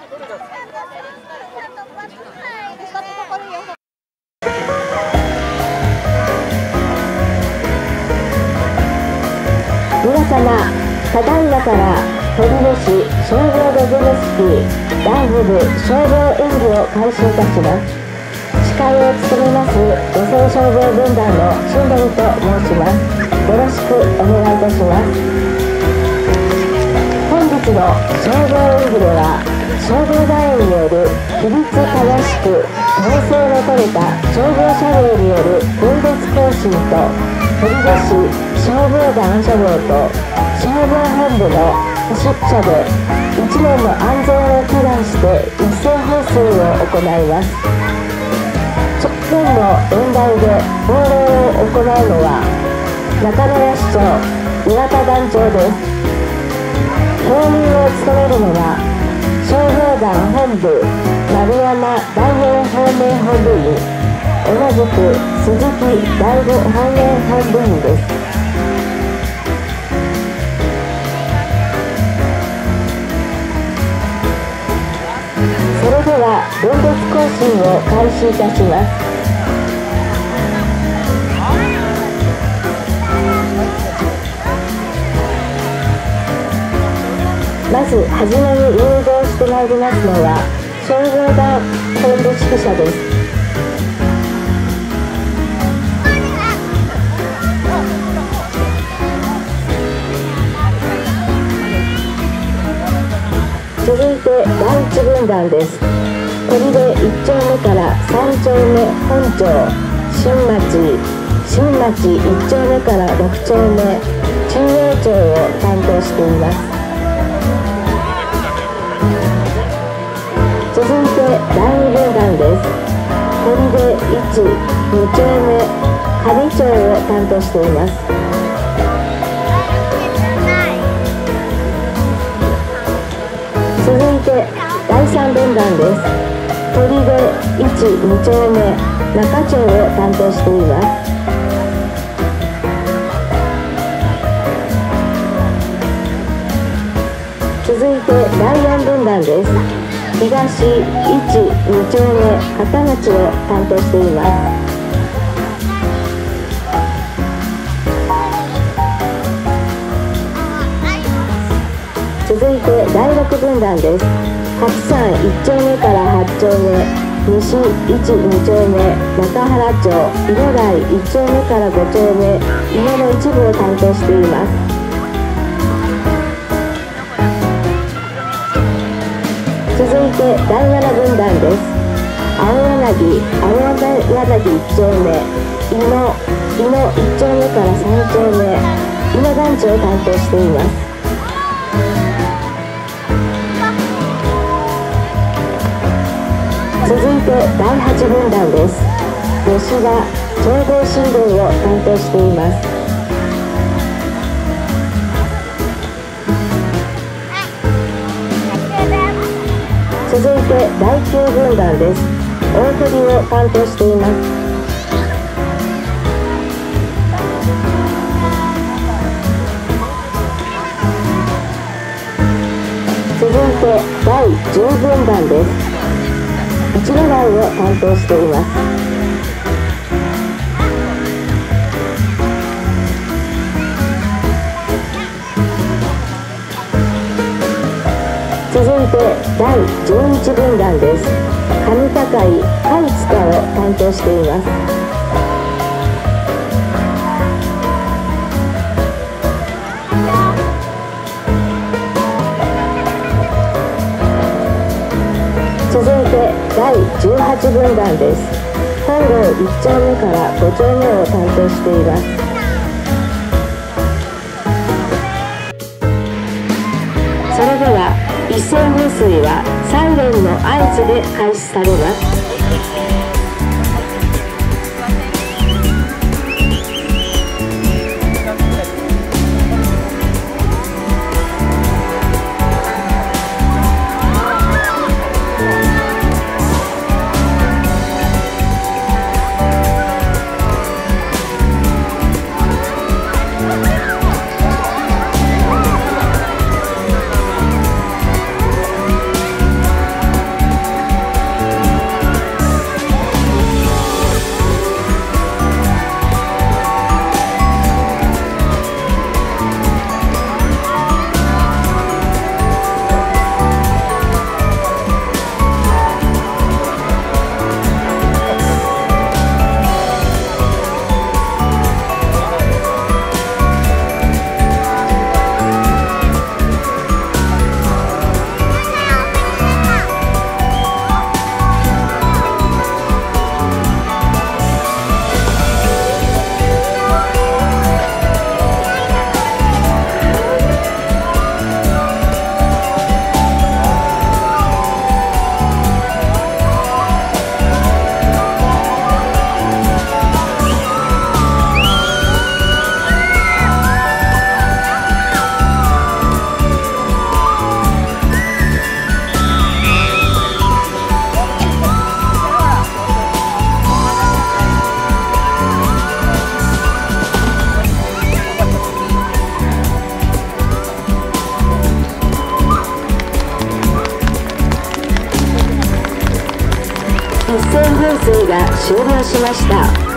皆様、ただいまから取手市消防ドズムスキー第2部消防演技を開始いたします。司会を務めます女性消防軍団の新田と申します。よろしくお願いいたします。本日の消防演技では、消防団員による規律正しく統制の取れた消防車両による分別行進と、取手市消防団車両と消防本部の走車で一年の安全を祈願して一斉放水を行います。直前の演台で号令を行うのは中村市長、岩田団長です。教員を務めるのは消防団本部丸山第4方面本部員、同じく鈴木第5方面本部員です。それでは分別行進を開始いたします。まずはじめに誘導してまいりますのは消防団本部指揮者です。続いて第1軍団です。砦1丁目から3丁目本町、新町1丁目から6丁目中央町を担当しています。続いて第2軍団です。砦1、2丁目上町を担当しています。続いて第3分団です。砦1、2丁目中町を担当しています。続いて第4分団です。東1、2丁目片町を担当しています。続いて第6分団です。白山1丁目から8丁目、西1、2丁目中原町、井野台1丁目から5丁目、今の一部を担当しています。続いて第7分団です。青柳1丁目、井野1丁目から3丁目、井野団地を担当しています。続いて第8分団です。吉田総合新聞を担当しています。続いて第9分団です。大振りを担当しています。続いて第10分団です。一の台を担当しています。続いて第11分団です。上高井貝塚を担当しています。続いて第18分団です。本郷1丁目から5丁目を担当しています。それでは一斉放水はサイレンの合図で開始されます。 整が終了しました。